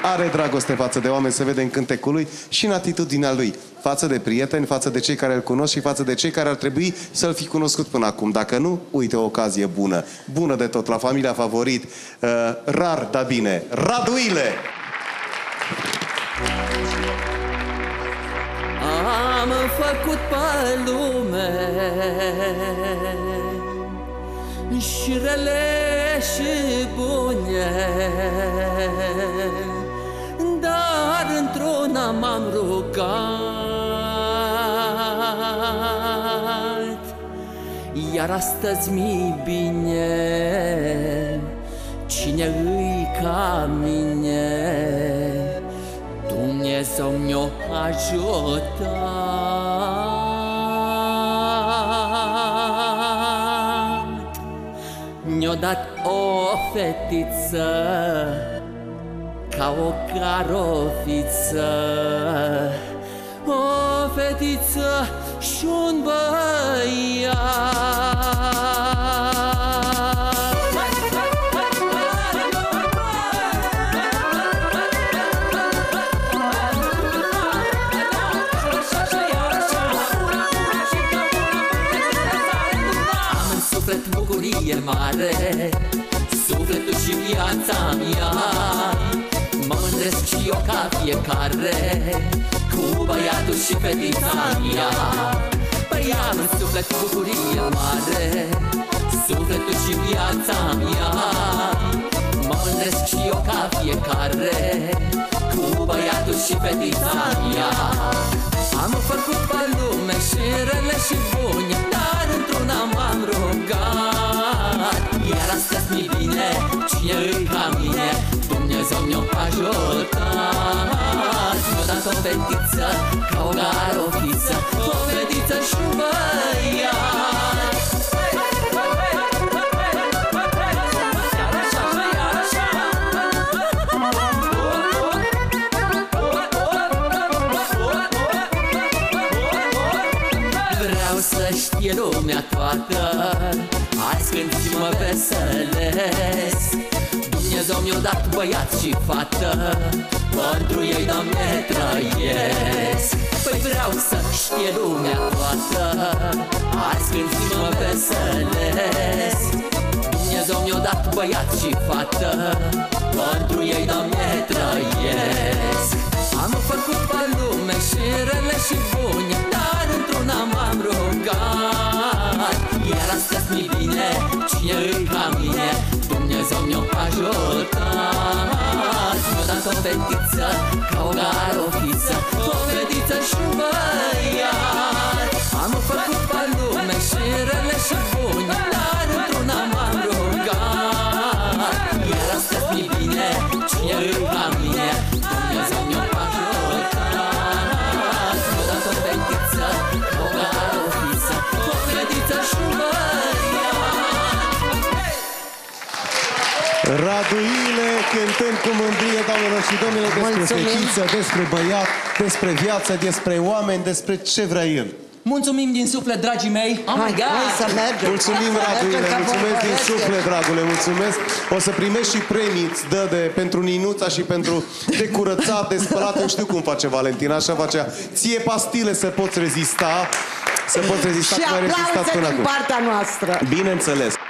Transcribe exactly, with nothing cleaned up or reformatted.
are dragoste față de oameni, se vede în cântecul lui și în atitudinea lui, față de prieteni, față de cei care îl cunosc și față de cei care ar trebui să-l fi cunoscut până acum. Dacă nu, uite o ocazie bună, bună de tot, la familia Favorit, uh, rar, dar bine, Radu Ile! Am făcut pe lume și rele și bune, dar într-una m-am rugat, iar astăzi mi-i bine. Cine îi ca mine? Dumnezeu mi-o ajutat. Mi-o dat o fetiță ca o carofiță, o fetiță și un băiat. Bucurie mare, sufletul și viața mea, mă mândresc și eu ca fiecare cu băiatul și fetița mea. Păi am în suflet bucurie mare, sufletul și viața mea, mă mândresc și eu ca fiecare cu băiatul și fetița mea. Am făcut pe lume și rele și bune, dar într-una m-am rugat, iar astăzi mi-i bine. Cine îi ca mine? Dumnezeu mi-o ajutat. Mi-o dat o fetiță ca o garofiță, o fetiță și un băiat. Să știe lumea toată, azi când mă veselesc, Dumnezeu mi-a dat băiat și fată, pentru ei, Doamne, trăiesc. Păi vreau să știe lumea toată, azi când mă veselesc, Dumnezeu mi-a dat băiat și fată, pentru ei, Doamne, trăiesc. Am făcut pe lume și rele și bune, dar într-una m-am rugat, iar astăzi mi-i bine. Cine îi ca mine? Dumnezeu mi-o ajutat. Mi-o dat o fetiță ca o garofiță, o fetiță și un băiat. Am făcut pe lume și rele și bune, dar într-una m-am rugat, iar astăzi mi-i bine. Cine îi ca mine? Dumnezeu mi-o ajutat. Mi-o dat o fetiță ca o garofiță, o fetiță și un băiat. Radu Ile, cântând cu mândrie, doamnelor și domnilor, despre fetiță, despre băiat, despre viață, despre oameni, despre ce vrea el. Mulțumim din suflet, dragii mei. Oh my God! Hai să mergem. Mulțumim, Radu Ile, mulțumesc din suflet, dragule, mulțumesc. O să primești și premii, îți dă de, pentru ninuța și pentru de curățat, de spălat. Eu știu cum face Valentina, așa face. Ție pastile să poți rezista, să poți rezista și cum ai rezistat până acum. Și aplauze din partea noastră. Bineînțeles.